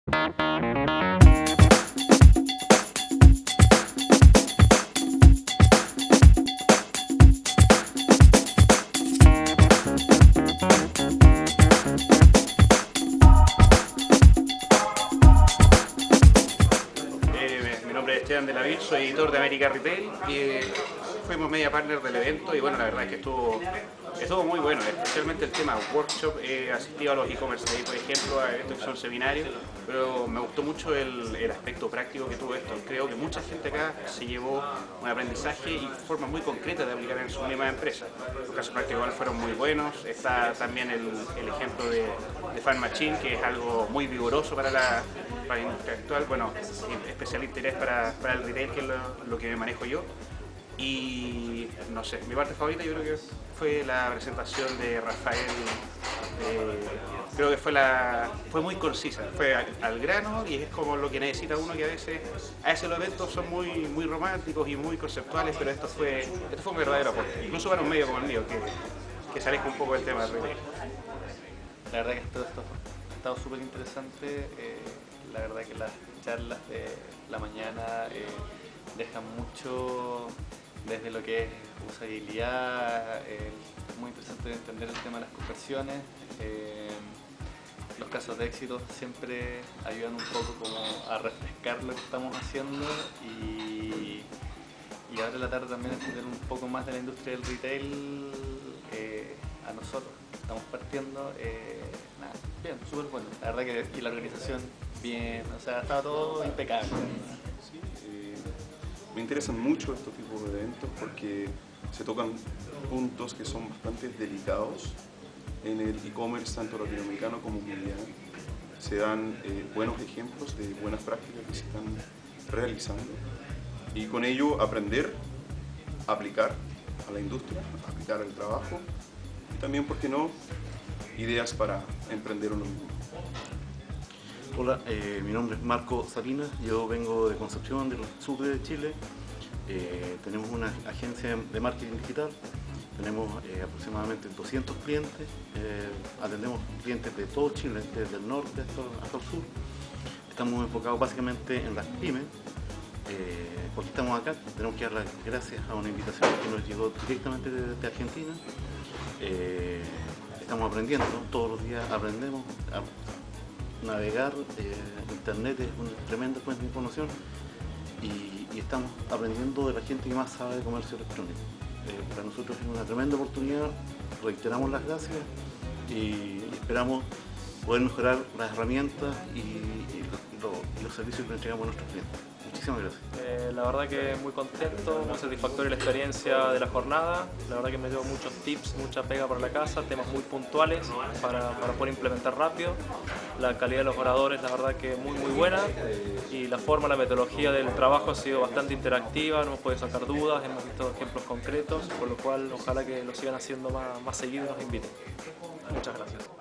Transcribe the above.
Mi nombre es Esteban de la Vil, soy editor de América Retail y fuimos media partner del evento y bueno, la verdad es que estuvo muy bueno, especialmente el tema workshop. He asistido a los e-commerce day, por ejemplo, a eventos que son seminarios, pero me gustó mucho el aspecto práctico que tuvo esto. Creo que mucha gente acá se llevó un aprendizaje y formas muy concretas de aplicar en su misma empresa. Los casos prácticos igual fueron muy buenos. Está también el ejemplo de Fan Machine, que es algo muy vigoroso para la industria actual, bueno, especial interés para el retail, que es lo que manejo yo. Y no sé, mi parte favorita yo creo que fue la presentación de Rafael. Creo que fue muy concisa, fue al grano y es como lo que necesita uno, que a veces los eventos son muy románticos y muy conceptuales, pero esto fue un verdadero aporte, incluso para un medio como el mío, que se aleja un poco del tema del retail. La verdad que esto ha estado súper interesante. La verdad que las charlas de la mañana dejan mucho desde lo que es usabilidad. Es muy interesante entender el tema de las conversiones. Los casos de éxito siempre ayudan un poco como a refrescar lo que estamos haciendo y ahora tratar también de entender un poco más de la industria del retail a nosotros. Estamos partiendo, nada, bien, súper bueno. La verdad que y la organización bien, o sea, estaba todo impecable. Sí, me interesan mucho estos tipos de eventos porque se tocan puntos que son bastante delicados en el e-commerce, tanto latinoamericano como mundial. Se dan buenos ejemplos de buenas prácticas que se están realizando y con ello aprender a aplicar a la industria, a aplicar al trabajo y también, ¿por qué no?, ideas para emprender uno mismo. Hola, mi nombre es Marco Salinas, yo vengo de Concepción, del sur de Chile. Tenemos una agencia de marketing digital, tenemos aproximadamente 200 clientes, atendemos clientes de todo Chile, desde el norte hasta el sur. Estamos enfocados básicamente en las pymes. Porque estamos acá, tenemos que dar las gracias a una invitación que nos llegó directamente de Argentina. Estamos aprendiendo, ¿no? Todos los días aprendemos a navegar. Internet es una tremenda fuente de información y estamos aprendiendo de la gente que más sabe de comercio electrónico. Para nosotros es una tremenda oportunidad, reiteramos las gracias y esperamos poder mejorar las herramientas y los servicios que entregamos a nuestros clientes. Muchísimas gracias. La verdad que muy contento, muy satisfactoria la experiencia de la jornada. La verdad que me dio muchos tips, mucha pega para la casa, temas muy puntuales para poder implementar rápido. La calidad de los oradores, la verdad que muy buena, y la forma, la metodología del trabajo ha sido bastante interactiva, no hemos podido sacar dudas, hemos visto ejemplos concretos, por lo cual ojalá que lo sigan haciendo más seguido y nos inviten. Muchas gracias.